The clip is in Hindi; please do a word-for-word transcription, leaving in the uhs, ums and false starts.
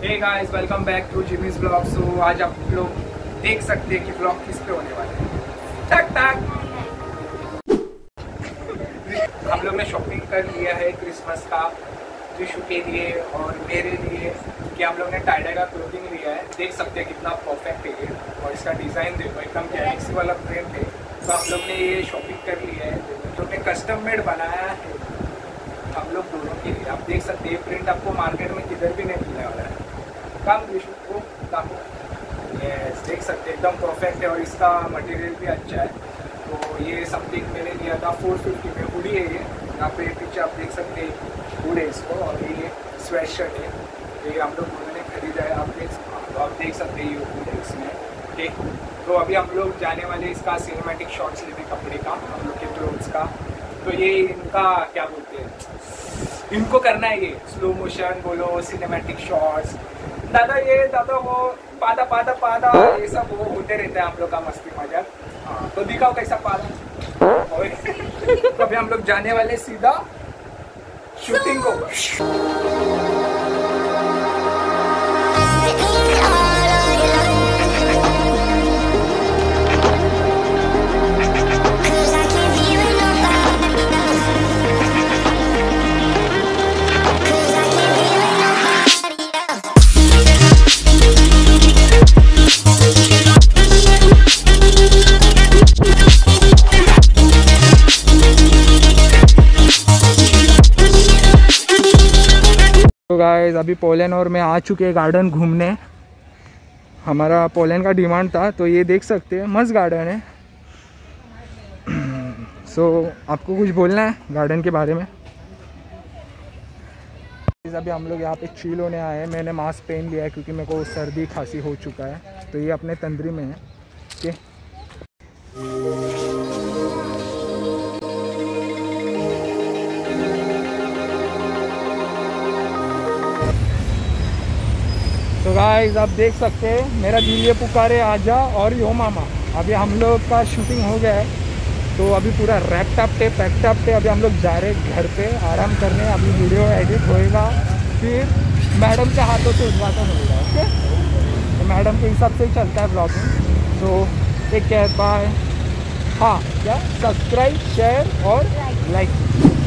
Hey guys, welcome back to Jimmy's blog. So आज आप लोग देख सकते हैं कि ब्लॉग किस पे होने वाला है। टक टक हम लोग ने शॉपिंग कर लिया है क्रिसमस का विशु के लिए और मेरे लिए, कि हम लोग ने टाइडा का क्लोथिंग लिया है। देख सकते हैं कितना परफेक्ट है ये, और इसका डिज़ाइन देखो एकदम गैलेक्सी वाला प्रिंट है। तो हम लोग ने ये शॉपिंग कर लिया है, जो हमने कस्टम मेड बनाया है हम लोग दोनों के लिए। आप देख सकते हैं प्रिंट आपको मार्केट में किधर भी नहीं मिलने वाला है। कम विशु को कम यस, देख सकते हैं एकदम परफेक्ट है और इसका मटेरियल भी अच्छा है। तो ये समथिंग मैंने लिया था फोर फिफ्टी में। हुडी है ये, यहाँ पे पीछे आप देख सकते हैं हुड है इसको, और ये स्वेट शर्ट है, ये हम लोग दोनों ने खरीदा है। आप देख तो आप देख सकते हैं ये हुड है इसमें, ठीक। तो अभी हम लोग जाने वाले इसका सिनेमैटिक शॉट्स लेने कपड़े का, हम लोग के क्लोथ्स का। तो ये इनका क्या बोलते हैं, इनको करना है ये स्लो मोशन बोलो, सिनेमैटिक शॉट्स। दादा ये दादा वो पादा पादा पादा ये सब वो होते रहता है हम लोग का मस्ती मजाक। हाँ, तो दिखाओ कैसा पादा। तो अभी हम लोग जाने वाले सीधा शूटिंग को। तो गाइस अभी पोलैंड और मैं आ चुके हैं गार्डन घूमने। हमारा पोलैंड का डिमांड था, तो ये देख सकते हैं मस्त गार्डन है। सो so, आपको कुछ बोलना है गार्डन के बारे में? अभी हम लोग यहाँ पे चिल होने आए हैं। मैंने मास्क पहन लिया है क्योंकि मेरे को सर्दी खांसी हो चुका है। तो ये अपने तंद्री में है, ठीक है। तो गाइस आप देख सकते हैं मेरा दिल ये पुकारे आजा और यो मामा। अभी हम लोग का शूटिंग हो गया है, तो अभी पूरा रैप टप टे पैक टप टे अभी हम लोग जा रहे हैं घर पे आराम करने। अभी वीडियो एडिट होएगा, फिर मैडम के हाथों से उद्घाटन होगा, ओके। तो मैडम के हिसाब से ही चलता है ब्लॉगिंग। तो टेक केयर, बाय। हाँ क्या, सब्सक्राइब शेयर और लाइक।